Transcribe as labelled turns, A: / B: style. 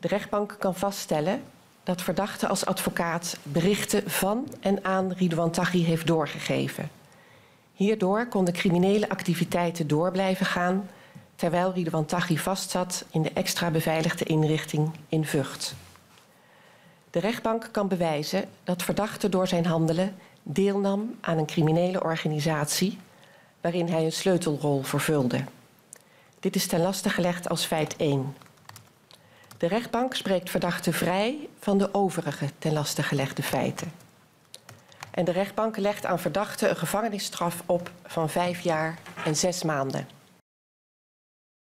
A: De rechtbank kan vaststellen dat verdachte als advocaat berichten van en aan Ridouan Taghi heeft doorgegeven. Hierdoor konden criminele activiteiten door blijven gaan, terwijl Ridouan Taghi vastzat in de extra beveiligde inrichting in Vught. De rechtbank kan bewijzen dat verdachte door zijn handelen deelnam aan een criminele organisatie waarin hij een sleutelrol vervulde. Dit is ten laste gelegd als feit 1. De rechtbank spreekt verdachte vrij van de overige ten laste gelegde feiten. En de rechtbank legt aan verdachte een gevangenisstraf op van 5 jaar en 6 maanden.